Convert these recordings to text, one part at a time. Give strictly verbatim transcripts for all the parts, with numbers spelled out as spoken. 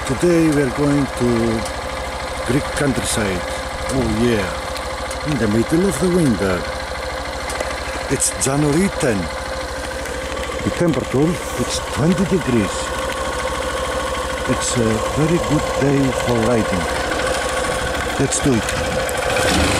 Today we are going to Greek countryside. Oh yeah, in the middle of the winter. It's January tenth. The temperature is twenty degrees. It's a very good day for riding. Let's do it.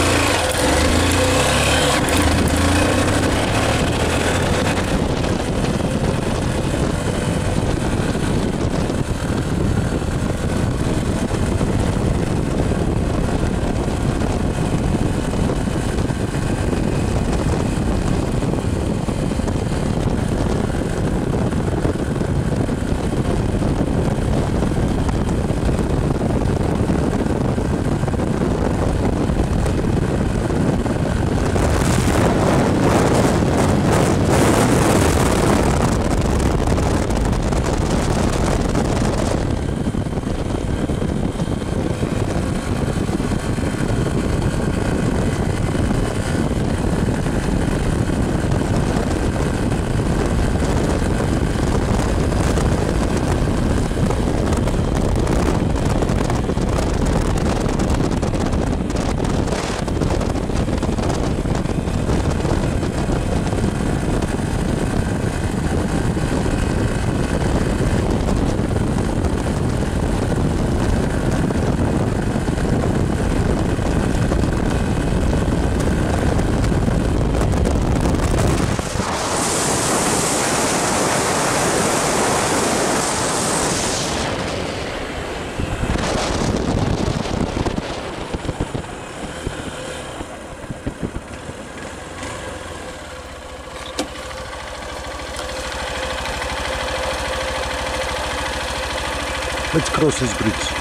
Let's cross this bridge.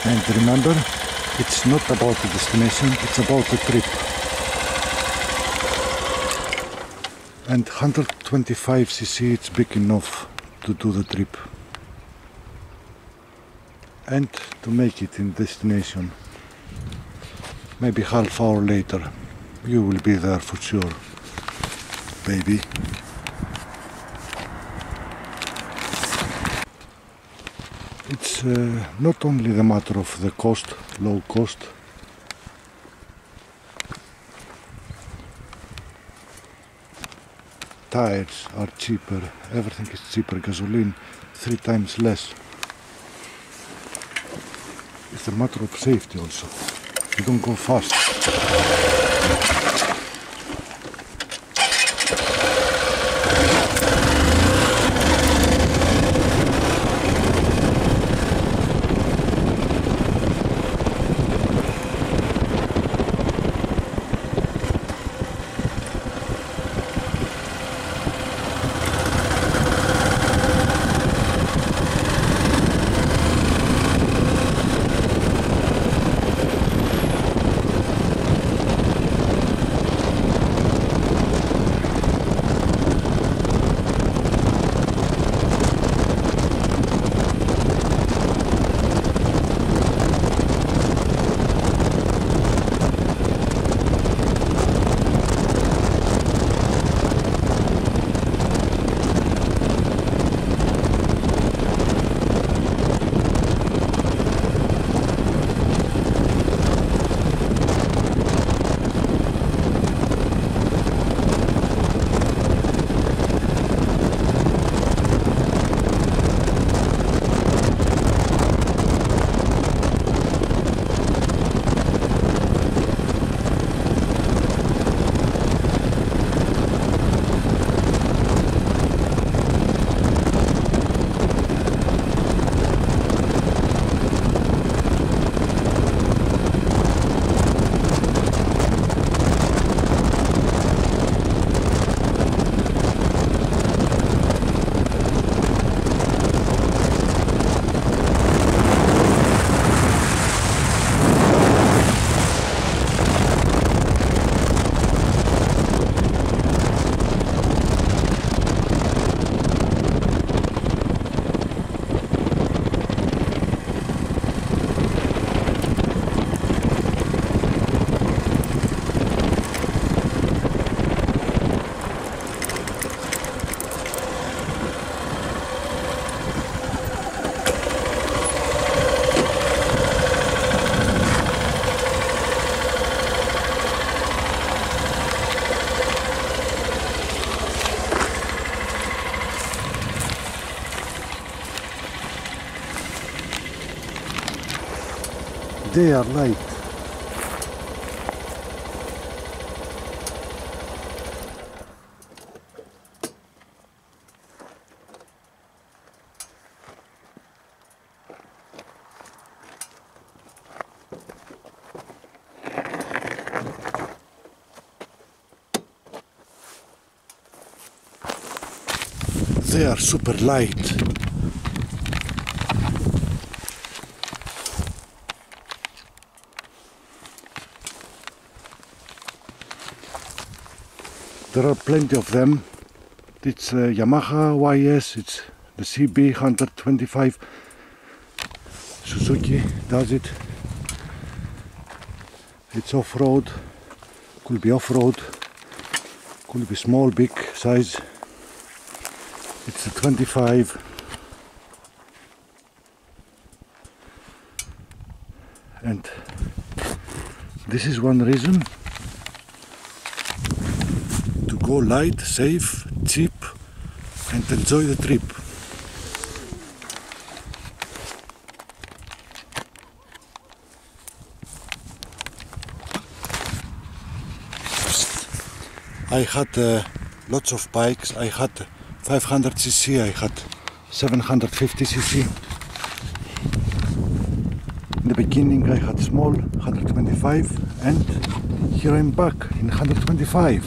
And remember, it's not about the destination, it's about the trip. And one hundred twenty-five c c it's big enough to do the trip and to make it in destination. Maybe half hour later you will be there for sure, baby. It's uh, not only the matter of the cost, low cost. Tires are cheaper, everything is cheaper, gasoline three times less. It's a matter of safety also. You don't go fast. They are light. They are super light. There are plenty of them. It's uh, Yamaha Y S, it's the C B one twenty-five. Suzuki does it. It's off-road, could be off-road, could be small, big size. It's a twenty-five. And this is one reason to go light, safe, cheap and enjoy the trip. I had uh, lots of bikes. I had five hundred c c, I had seven hundred fifty c c. In the beginning I had small one twenty-five and here I'm back in one twenty-five.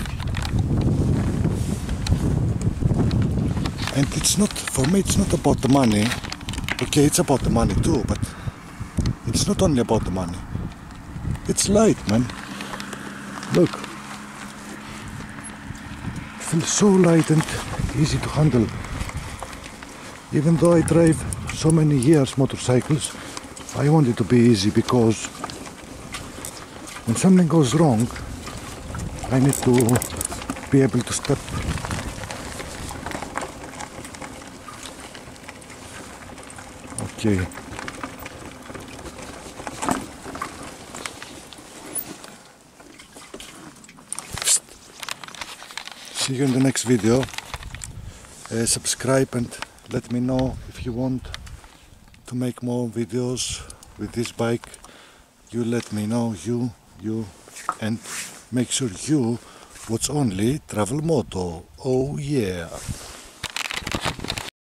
And it's not, for me it's not about the money. Okay, it's about the money too, but It's not only about the money. It's light, man. Look. It feels so light and easy to handle. Even though I drive so many years motorcycles, I want it to be easy because when something goes wrong, I need to be able to step. Okay. See you in the next video. Uh, subscribe and let me know if you want to make more videos with this bike. You let me know, you, you, and make sure you watch only Travel Moto. Oh yeah!